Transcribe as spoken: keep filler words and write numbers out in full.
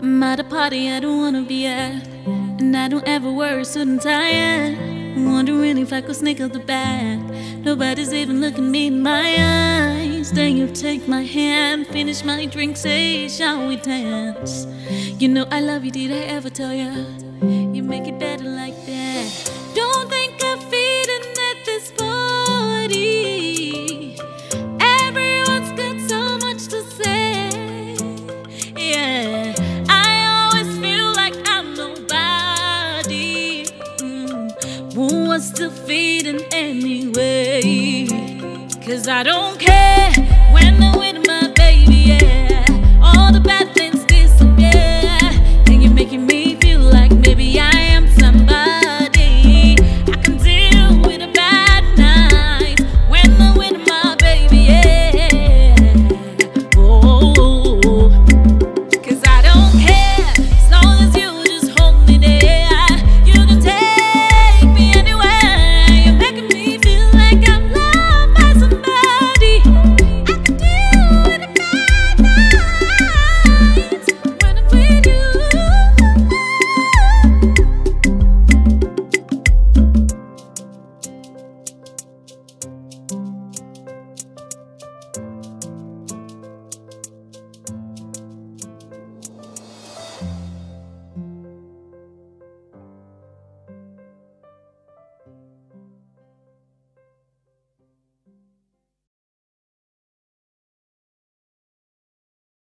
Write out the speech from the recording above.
I'm at a party I don't wanna be at, and I don't ever wear a suit and tie. I'm wondering if I could sneak out the back. Nobody's even looking me in my eyes. Then you take my hand, finish my drink, say, shall we dance? You know I love you, did I ever tell ya? You make it better like that. Don't think I'm feeding at this party. Everyone's got so much to say. Yeah, I always feel like I'm nobody. Mm. Who wants to feed in anyway? Cause I don't care.